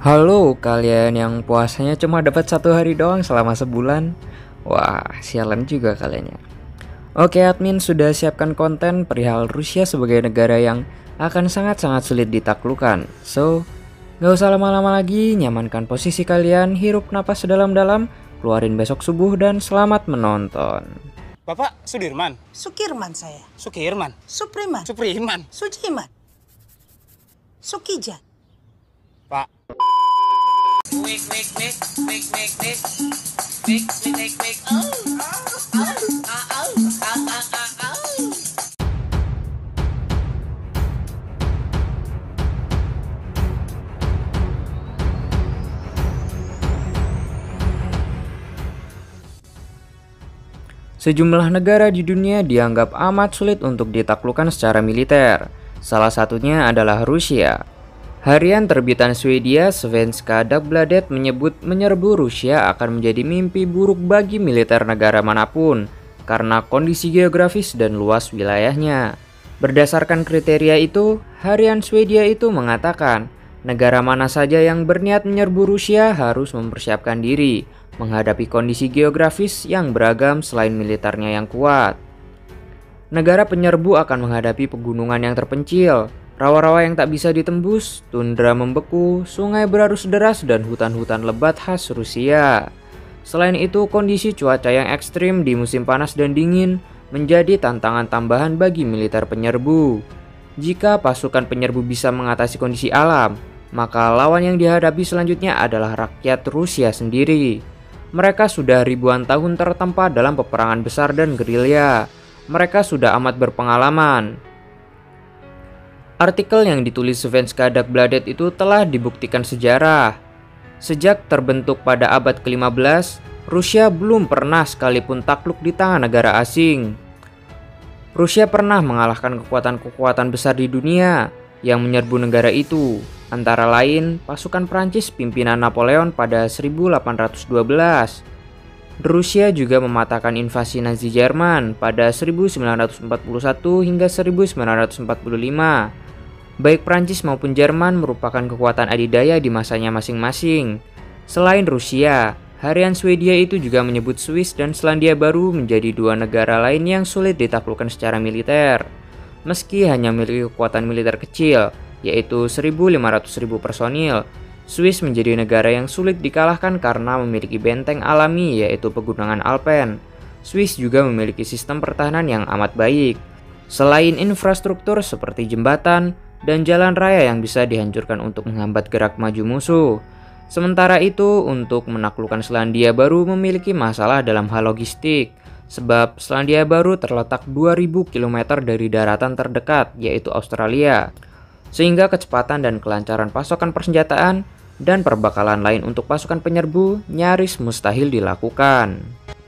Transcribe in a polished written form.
Halo kalian yang puasanya cuma dapat 1 hari doang selama sebulan. Wah, sialan juga kalian ya. Oke, admin sudah siapkan konten perihal Rusia sebagai negara yang akan sangat-sangat sulit ditaklukkan. So, gak usah lama-lama lagi, nyamankan posisi kalian, hirup napas sedalam-dalam, keluarin besok subuh dan selamat menonton. Bapak Sudirman? Sukirman saya. Sukirman? Supriman. Supriman? Sujiman. Sukijat. Pak. Sejumlah negara di dunia dianggap amat sulit untuk ditaklukkan secara militer. Salah satunya adalah Rusia. Harian terbitan Swedia Svenska Dagbladet menyebut menyerbu Rusia akan menjadi mimpi buruk bagi militer negara manapun karena kondisi geografis dan luas wilayahnya. Berdasarkan kriteria itu, harian Swedia itu mengatakan negara mana saja yang berniat menyerbu Rusia harus mempersiapkan diri menghadapi kondisi geografis yang beragam selain militernya yang kuat. Negara penyerbu akan menghadapi pegunungan yang terpencil, rawa-rawa yang tak bisa ditembus, tundra membeku, sungai berarus deras, dan hutan-hutan lebat khas Rusia. Selain itu, kondisi cuaca yang ekstrim di musim panas dan dingin menjadi tantangan tambahan bagi militer penyerbu. Jika pasukan penyerbu bisa mengatasi kondisi alam, maka lawan yang dihadapi selanjutnya adalah rakyat Rusia sendiri. Mereka sudah ribuan tahun tertempa dalam peperangan besar dan gerilya. Mereka sudah amat berpengalaman. Artikel yang ditulis Svenska Dagbladet itu telah dibuktikan sejarah. Sejak terbentuk pada abad ke-15, Rusia belum pernah sekalipun takluk di tangan negara asing. Rusia pernah mengalahkan kekuatan-kekuatan besar di dunia yang menyerbu negara itu, antara lain pasukan Prancis pimpinan Napoleon pada 1812. Rusia juga mematahkan invasi Nazi Jerman pada 1941 hingga 1945. Baik Prancis maupun Jerman merupakan kekuatan adidaya di masanya masing-masing. Selain Rusia, harian Swedia itu juga menyebut Swiss dan Selandia Baru menjadi dua negara lain yang sulit ditaklukkan secara militer. Meski hanya memiliki kekuatan militer kecil, yaitu 1.500.000 personil, Swiss menjadi negara yang sulit dikalahkan karena memiliki benteng alami yaitu pegunungan Alpen. Swiss juga memiliki sistem pertahanan yang amat baik. Selain infrastruktur seperti jembatan dan jalan raya yang bisa dihancurkan untuk menghambat gerak maju musuh. Sementara itu, untuk menaklukkan Selandia Baru memiliki masalah dalam hal logistik, sebab Selandia Baru terletak 2000 km dari daratan terdekat yaitu Australia. Sehingga kecepatan dan kelancaran pasokan persenjataan dan perbekalan lain untuk pasukan penyerbu nyaris mustahil dilakukan.